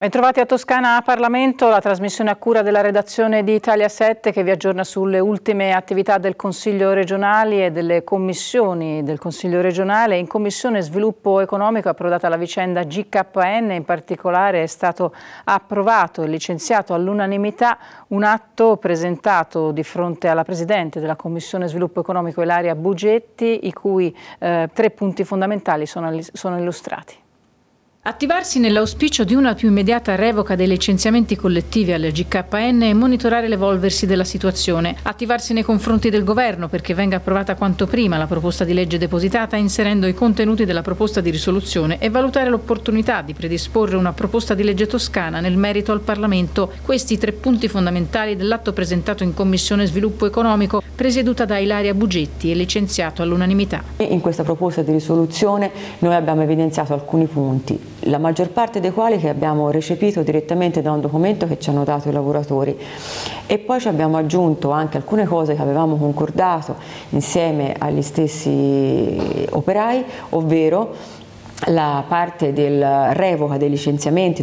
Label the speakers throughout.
Speaker 1: Bentrovati a Toscana a Parlamento, la trasmissione a cura della redazione di Italia 7 che vi aggiorna sulle ultime attività del Consiglio regionale e delle commissioni del Consiglio regionale. In Commissione Sviluppo Economico è approdata la vicenda GKN, in particolare è stato approvato e licenziato all'unanimità un atto presentato di fronte alla Presidente della Commissione Sviluppo Economico Ilaria Bugetti, i cui 3 punti fondamentali sono illustrati. Attivarsi nell'auspicio di una più immediata revoca dei licenziamenti collettivi alle GKN e monitorare l'evolversi della situazione. Attivarsi nei confronti del Governo perché venga approvata quanto prima la proposta di legge depositata inserendo i contenuti della proposta di risoluzione e valutare l'opportunità di predisporre una proposta di legge toscana nel merito al Parlamento. Questi 3 punti fondamentali dell'atto presentato in Commissione Sviluppo Economico presieduta da Ilaria Bugetti e licenziato all'unanimità.
Speaker 2: In questa proposta di risoluzione noi abbiamo evidenziato alcuni punti, la maggior parte dei quali che abbiamo recepito direttamente da un documento che ci hanno dato i lavoratori, e poi ci abbiamo aggiunto anche alcune cose che avevamo concordato insieme agli stessi operai, ovvero la parte del revoca dei licenziamenti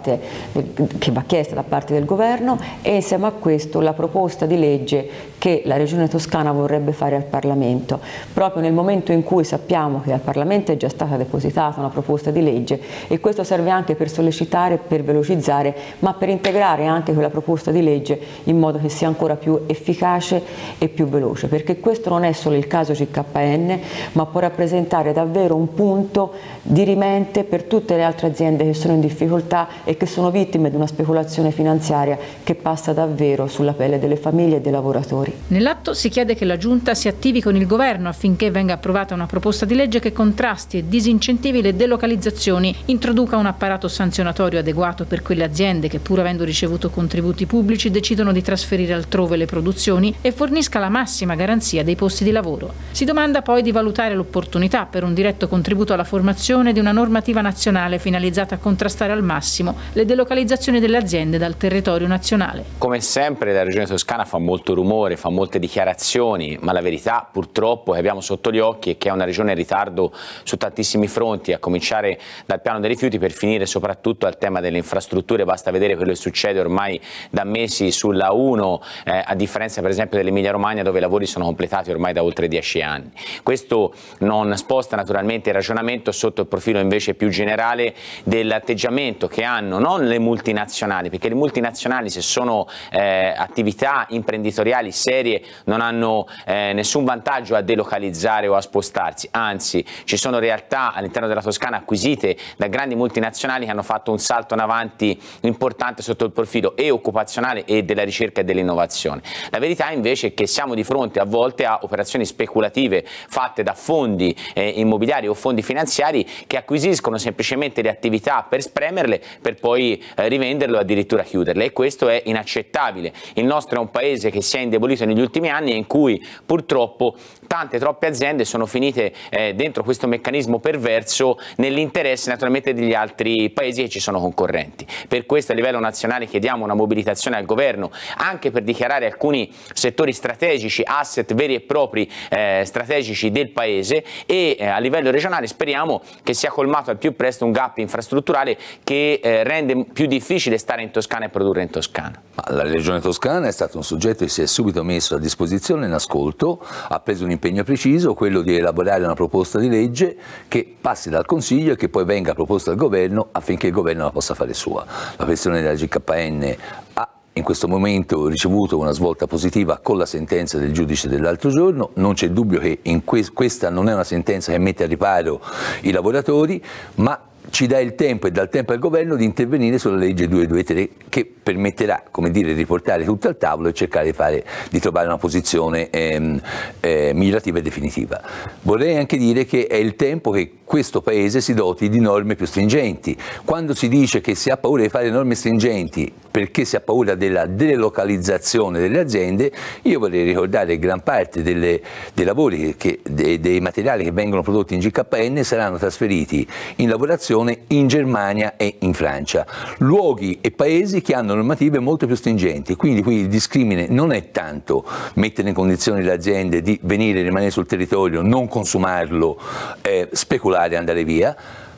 Speaker 2: che va chiesta da parte del Governo, e insieme a questo la proposta di legge che la Regione Toscana vorrebbe fare al Parlamento, proprio nel momento in cui sappiamo che al Parlamento è già stata depositata una proposta di legge, e questo serve anche per sollecitare, per velocizzare, ma per integrare anche quella proposta di legge in modo che sia ancora più efficace e più veloce, perché questo non è solo il caso GKN, ma può rappresentare davvero un punto dirimente per tutte le altre aziende che sono in difficoltà e che sono vittime di una speculazione finanziaria che passa davvero sulla pelle delle famiglie e dei lavoratori.
Speaker 1: Nell'atto si chiede che la Giunta si attivi con il Governo affinché venga approvata una proposta di legge che contrasti e disincentivi le delocalizzazioni, introduca un apparato sanzionatorio adeguato per quelle aziende che, pur avendo ricevuto contributi pubblici, decidono di trasferire altrove le produzioni e fornisca la massima garanzia dei posti di lavoro. Si domanda poi di valutare l'opportunità per un diretto contributo alla formazione di una normativa nazionale finalizzata a contrastare al massimo le delocalizzazioni delle aziende dal territorio nazionale.
Speaker 3: Come sempre la Regione Toscana fa molto rumore, fa molte dichiarazioni, ma la verità purtroppo che abbiamo sotto gli occhi è che è una regione in ritardo su tantissimi fronti, a cominciare dal piano dei rifiuti per finire soprattutto al tema delle infrastrutture. Basta vedere quello che succede ormai da mesi sulla 1, a differenza per esempio dell'Emilia Romagna, dove i lavori sono completati ormai da oltre 10 anni. Questo non sposta naturalmente il ragionamento sotto il profilo invece più generale dell'atteggiamento che hanno non le multinazionali, perché le multinazionali, se sono attività imprenditoriali serie, non hanno nessun vantaggio a delocalizzare o a spostarsi, anzi ci sono realtà all'interno della Toscana acquisite da grandi multinazionali che hanno fatto un salto in avanti importante sotto il profilo e occupazionale e della ricerca e dell'innovazione. La verità invece è che siamo di fronte a volte a operazioni speculative fatte da fondi immobiliari o fondi finanziari che acquisiscono semplicemente le attività per spremerle per poi rivenderle o addirittura chiuderle, e questo è inaccettabile. Il nostro è un paese che si è indebolito negli ultimi anni e in cui purtroppo troppe aziende sono finite dentro questo meccanismo perverso nell'interesse naturalmente degli altri paesi che ci sono concorrenti. Per questo a livello nazionale chiediamo una mobilitazione al governo anche per dichiarare alcuni settori strategici, asset veri e propri strategici del paese, e a livello regionale speriamo che sia colmato al più presto un gap infrastrutturale che rende più difficile stare in Toscana e produrre in Toscana.
Speaker 4: La Regione Toscana è stato un soggetto che si è subito messo a disposizione in ascolto, ha preso un impegno preciso, quello di elaborare una proposta di legge che passi dal Consiglio e che poi venga proposta al Governo affinché il Governo la possa fare sua. La questione della GKN ha in questo momento ricevuto una svolta positiva con la sentenza del giudice dell'altro giorno. Non c'è dubbio che questa non è una sentenza che mette a riparo i lavoratori, ma ci dà il tempo e dà il tempo al governo di intervenire sulla legge 223 che permetterà, come dire, di riportare tutto al tavolo e cercare di trovare una posizione migliorativa e definitiva. Vorrei anche dire che è il tempo che questo Paese si doti di norme più stringenti. Quando si dice che si ha paura di fare norme stringenti perché si ha paura della delocalizzazione delle aziende, io vorrei ricordare che gran parte dei lavori, dei materiali che vengono prodotti in GKN saranno trasferiti in lavorazione in Germania e in Francia, luoghi e paesi che hanno normative molto più stringenti. Quindi qui il discrimine non è tanto mettere in condizione le aziende di venire e rimanere sul territorio, non consumarlo, speculare e andare via,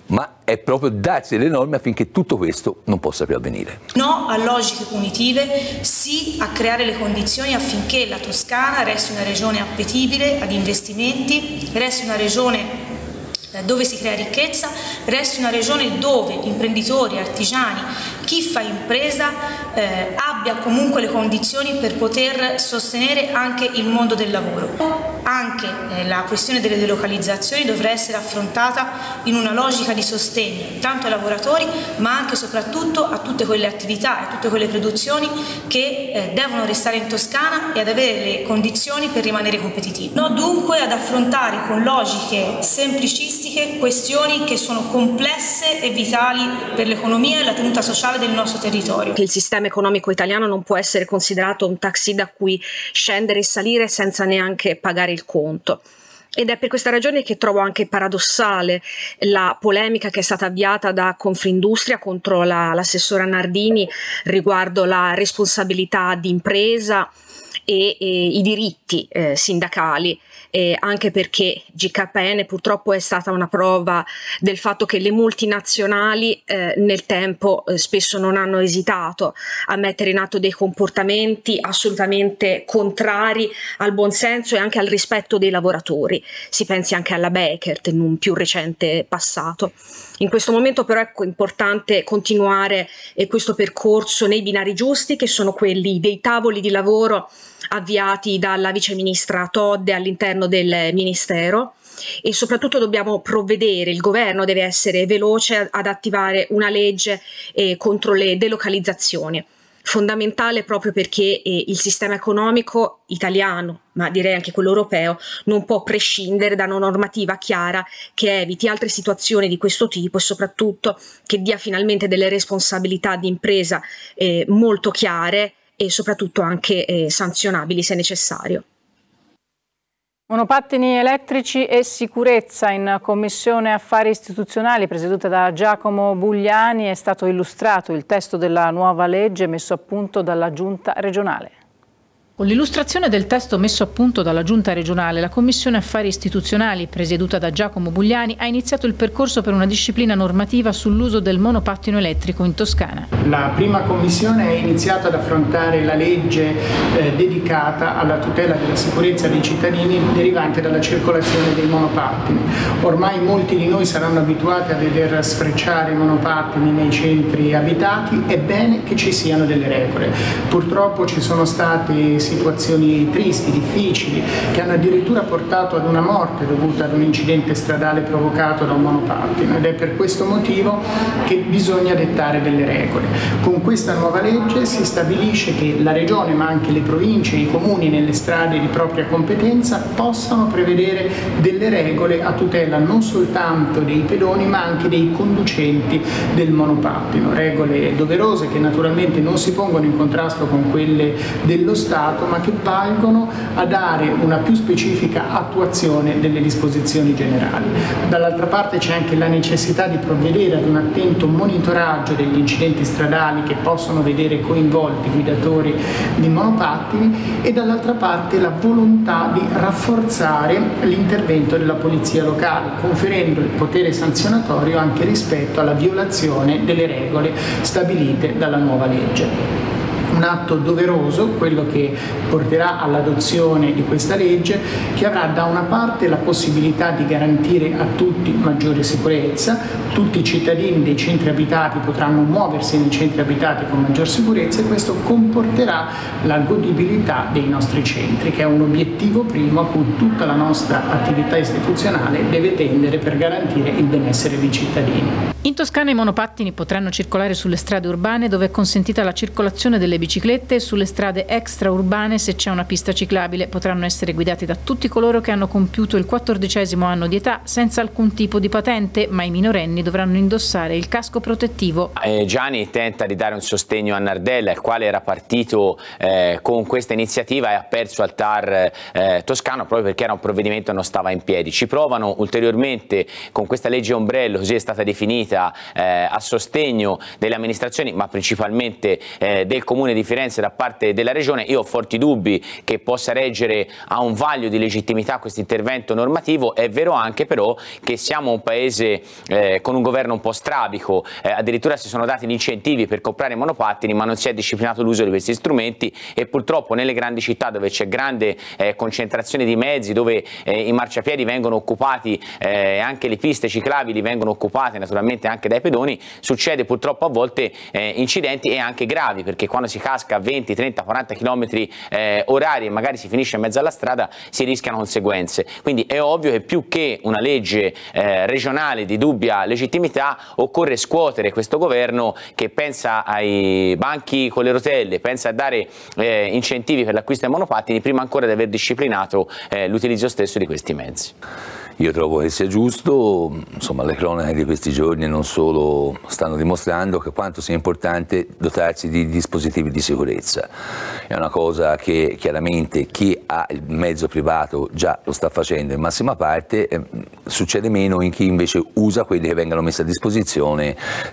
Speaker 4: ma è proprio darsi le norme affinché tutto questo non possa più avvenire.
Speaker 5: No a logiche punitive, sì a creare le condizioni affinché la Toscana resti una regione appetibile ad investimenti, resti una regione dove si crea ricchezza, resti una regione dove imprenditori, artigiani, chi fa impresa abbia comunque le condizioni per poter sostenere anche il mondo del lavoro. Anche la questione delle delocalizzazioni dovrà essere affrontata in una logica di sostegno tanto ai lavoratori ma anche e soprattutto a tutte quelle attività e a tutte quelle produzioni che devono restare in Toscana e ad avere le condizioni per rimanere competitivi. No dunque ad affrontare con logiche semplicistiche questioni che sono complesse e vitali per l'economia e la tenuta sociale del nostro territorio.
Speaker 6: Il sistema economico italiano non può essere considerato un taxi da cui scendere e salire senza neanche pagare il conto. Ed è per questa ragione che trovo anche paradossale la polemica che è stata avviata da Confindustria contro l'assessora Nardini riguardo la responsabilità di impresa e i diritti sindacali, anche perché GKN purtroppo è stata una prova del fatto che le multinazionali nel tempo spesso non hanno esitato a mettere in atto dei comportamenti assolutamente contrari al buonsenso e anche al rispetto dei lavoratori. Si pensi anche alla Bekaert in un più recente passato. In questo momento però è importante continuare questo percorso nei binari giusti, che sono quelli dei tavoli di lavoro avviati dalla viceministra Todde all'interno del Ministero, e soprattutto dobbiamo provvedere, il governo deve essere veloce ad attivare una legge contro le delocalizzazioni. Fondamentale proprio perché il sistema economico italiano, ma direi anche quello europeo, non può prescindere da una normativa chiara che eviti altre situazioni di questo tipo e soprattutto che dia finalmente delle responsabilità di impresa molto chiare e soprattutto anche sanzionabili se necessario.
Speaker 1: Monopattini elettrici e sicurezza. In Commissione Affari Istituzionali presieduta da Giacomo Bugliani è stato illustrato il testo della nuova legge messo a punto dalla Giunta regionale. Con l'illustrazione del testo messo a punto dalla Giunta regionale, la Commissione Affari Istituzionali, presieduta da Giacomo Bugliani, ha iniziato il percorso per una disciplina normativa sull'uso del monopattino elettrico in Toscana.
Speaker 7: La prima commissione è iniziata ad affrontare la legge dedicata alla tutela della sicurezza dei cittadini derivante dalla circolazione dei monopattini. Ormai molti di noi saranno abituati a veder sfrecciare i monopattini nei centri abitati, è bene che ci siano delle regole. Purtroppo ci sono stati situazioni tristi, difficili, che hanno addirittura portato ad una morte dovuta ad un incidente stradale provocato da un monopattino, ed è per questo motivo che bisogna dettare delle regole. Con questa nuova legge si stabilisce che la Regione, ma anche le province e i comuni nelle strade di propria competenza possano prevedere delle regole a tutela non soltanto dei pedoni ma anche dei conducenti del monopattino, regole doverose che naturalmente non si pongono in contrasto con quelle dello Stato, ma che valgono a dare una più specifica attuazione delle disposizioni generali. Dall'altra parte c'è anche la necessità di provvedere ad un attento monitoraggio degli incidenti stradali che possono vedere coinvolti guidatori di monopattini, e dall'altra parte la volontà di rafforzare l'intervento della polizia locale, conferendo il potere sanzionatorio anche rispetto alla violazione delle regole stabilite dalla nuova legge. Un atto doveroso, quello che porterà all'adozione di questa legge, che avrà da una parte la possibilità di garantire a tutti maggiore sicurezza, tutti i cittadini dei centri abitati potranno muoversi nei centri abitati con maggior sicurezza, e questo comporterà la godibilità dei nostri centri, che è un obiettivo primo a cui tutta la nostra attività istituzionale deve tendere per garantire il benessere dei cittadini.
Speaker 1: In Toscana i monopattini potranno circolare sulle strade urbane dove è consentita la circolazione delle biciclette, e sulle strade extraurbane, se c'è una pista ciclabile, potranno essere guidati da tutti coloro che hanno compiuto il 14° anno di età senza alcun tipo di patente, ma i minorenni dovranno indossare il casco protettivo.
Speaker 3: Gianni tenta di dare un sostegno a Nardella, il quale era partito con questa iniziativa e ha perso al TAR toscano proprio perché era un provvedimento che non stava in piedi. Ci provano ulteriormente con questa legge ombrello, così è stata definita, a sostegno delle amministrazioni, ma principalmente del Comune di Firenze da parte della Regione. Io ho forti dubbi che possa reggere a un vaglio di legittimità questo intervento normativo. È vero anche però che siamo un paese con un governo un po' strabico, addirittura si sono dati gli incentivi per comprare monopattini, ma non si è disciplinato l'uso di questi strumenti, e purtroppo nelle grandi città dove c'è grande concentrazione di mezzi, dove i marciapiedi vengono occupati, anche le piste ciclabili vengono occupate naturalmente anche dai pedoni, succede purtroppo a volte incidenti, e anche gravi, perché quando si casca a 20, 30, 40 km orari e magari si finisce in mezzo alla strada, si rischiano conseguenze. Quindi è ovvio che più che una legge regionale di dubbia legittimità occorre scuotere questo governo, che pensa ai banchi con le rotelle, pensa a dare incentivi per l'acquisto dei monopattini prima ancora di aver disciplinato l'utilizzo stesso di questi mezzi.
Speaker 4: Io trovo che sia giusto, insomma le cronache di questi giorni non solo stanno dimostrando che quanto sia importante dotarsi di dispositivi di sicurezza. È una cosa che chiaramente chi ha il mezzo privato già lo sta facendo in massima parte, succede meno in chi invece usa quelli che vengono messi a disposizione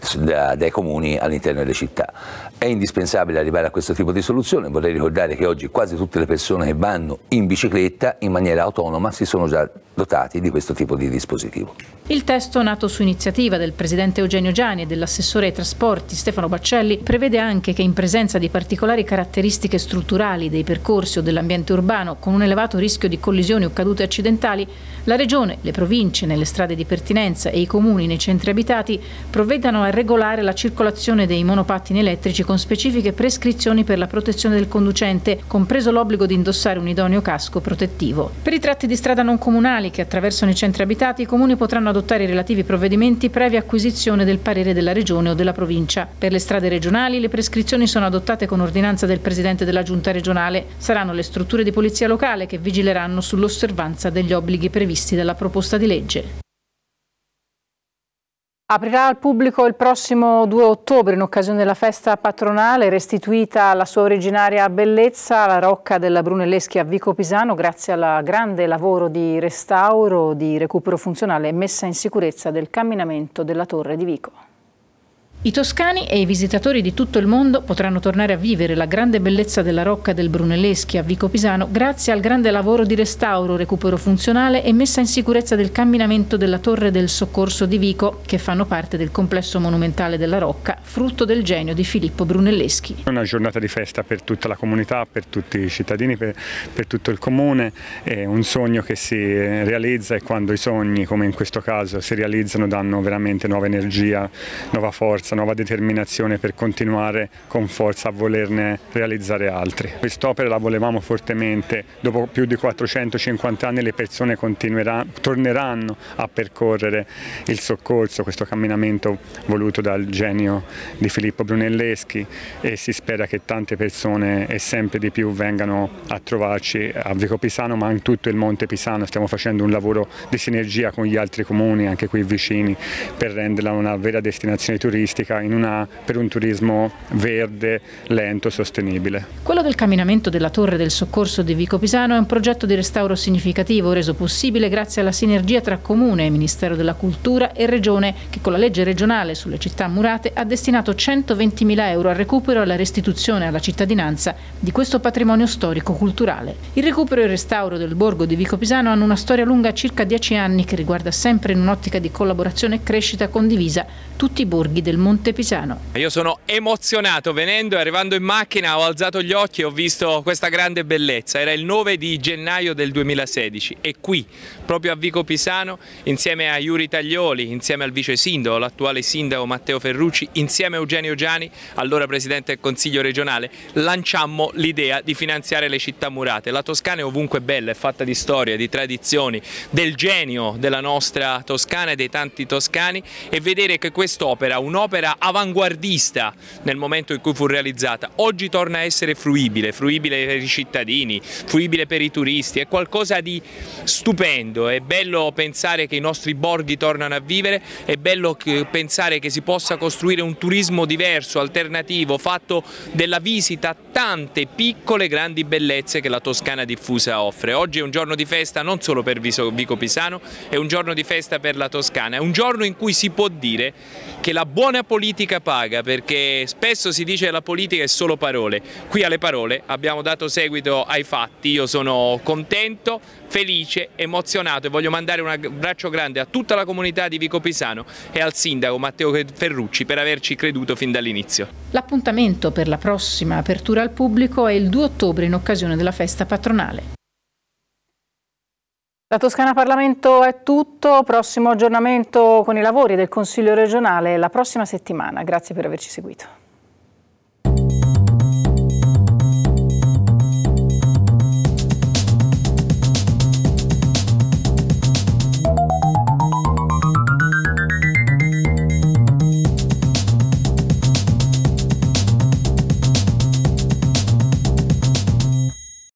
Speaker 4: dai comuni all'interno delle città. È indispensabile arrivare a questo tipo di soluzione. Vorrei ricordare che oggi quasi tutte le persone che vanno in bicicletta in maniera autonoma si sono già dotati di questo tipo di dispositivo.
Speaker 1: Il testo, nato su iniziativa del presidente Eugenio Giani e dell'assessore ai trasporti Stefano Baccelli, prevede anche che in presenza di particolari caratteristiche strutturali dei percorsi o dell'ambiente urbano con un elevato rischio di collisioni o cadute accidentali, la Regione, le province nelle strade di pertinenza e i comuni nei centri abitati provvedano a regolare la circolazione dei monopattini elettrici con specifiche prescrizioni per la protezione del conducente, compreso l'obbligo di indossare un idoneo casco protettivo. Per i tratti di strada non comunali che attraversano i centri abitati, i comuni potranno adottare i relativi provvedimenti previa acquisizione del parere della Regione o della provincia. Per le strade regionali le prescrizioni sono adottate con ordinanza del Presidente della Giunta regionale. Saranno le strutture di polizia locale che vigileranno sull'osservanza degli obblighi previsti dalla proposta di legge. Aprirà al pubblico il prossimo 2 ottobre, in occasione della festa patronale, restituita alla sua originaria bellezza la rocca della Brunelleschi a Vico Pisano grazie al grande lavoro di restauro, di recupero funzionale e messa in sicurezza del camminamento della Torre di Vico. I toscani e i visitatori di tutto il mondo potranno tornare a vivere la grande bellezza della rocca del Brunelleschi a Vico Pisano grazie al grande lavoro di restauro, recupero funzionale e messa in sicurezza del camminamento della Torre del Soccorso di Vico, che fanno parte del complesso monumentale della rocca, frutto del genio di Filippo Brunelleschi.
Speaker 8: È una giornata di festa per tutta la comunità, per tutti i cittadini, per tutto il comune. È un sogno che si realizza, e quando i sogni, come in questo caso, si realizzano, danno veramente nuova energia, nuova forza, nuova determinazione per continuare con forza a volerne realizzare altri. Quest'opera la volevamo fortemente, dopo più di 450 anni le persone torneranno a percorrere il soccorso, questo camminamento voluto dal genio di Filippo Brunelleschi, e si spera che tante persone e sempre di più vengano a trovarci a Vico Pisano, ma in tutto il Monte Pisano. Stiamo facendo un lavoro di sinergia con gli altri comuni, anche qui vicini, per renderla una vera destinazione turistica per un turismo verde, lento, sostenibile.
Speaker 1: Quello del camminamento della Torre del Soccorso di Vico Pisano è un progetto di restauro significativo reso possibile grazie alla sinergia tra Comune, Ministero della Cultura e Regione, che con la legge regionale sulle città murate ha destinato 120.000 euro al recupero e alla restituzione alla cittadinanza di questo patrimonio storico-culturale. Il recupero e il restauro del borgo di Vico Pisano hanno una storia lunga circa 10 anni che riguarda sempre in un'ottica di collaborazione e crescita condivisa tutti i borghi del Monte Pisano.
Speaker 9: Io sono emozionato venendo e arrivando in macchina, ho alzato gli occhi e ho visto questa grande bellezza. Era il 9 di gennaio del 2016 e qui, proprio a Vico Pisano, insieme a Iuri Taglioli, insieme al vice sindaco, l'attuale sindaco Matteo Ferrucci, insieme a Eugenio Giani, allora presidente del Consiglio regionale, lanciammo l'idea di finanziare le città murate. La Toscana è ovunque bella, è fatta di storia, di tradizioni, del genio della nostra Toscana e dei tanti toscani, e vedere che quest'opera, un'opera avanguardista nel momento in cui fu realizzata, oggi torna a essere fruibile per i cittadini, fruibile per i turisti, è qualcosa di stupendo. È bello pensare che i nostri borghi tornano a vivere, è bello pensare che si possa costruire un turismo diverso, alternativo, fatto della visita a tante piccole grandi bellezze che la Toscana diffusa offre. Oggi è un giorno di festa non solo per Vico Pisano, è un giorno di festa per la Toscana, è un giorno in cui si può dire che la buona buona politica paga, perché spesso si dice che la politica è solo parole. Qui alle parole abbiamo dato seguito ai fatti. Io sono contento, felice, emozionato e voglio mandare un abbraccio grande a tutta la comunità di Vico Pisano e al sindaco Matteo Ferrucci per averci creduto fin dall'inizio.
Speaker 1: L'appuntamento per la prossima apertura al pubblico è il 2 ottobre in occasione della festa patronale. Da Toscana Parlamento è tutto, prossimo aggiornamento con i lavori del Consiglio regionale la prossima settimana. Grazie per averci seguito.